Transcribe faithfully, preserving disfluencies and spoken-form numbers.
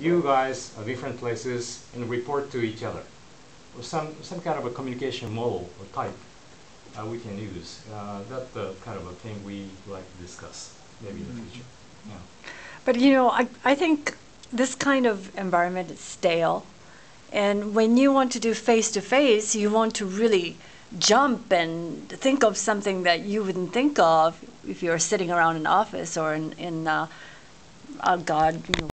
you guys are different places and report to each other. Or some, some kind of a communication model or type uh, we can use. Uh, that's the kind of a thing we like to discuss maybe in the future. Yeah. But you know, I, I think this kind of environment is stale. And when you want to do face-to-face, you want to really jump and think of something that you wouldn't think of if you're sitting around an office or in, in uh, oh God, you know,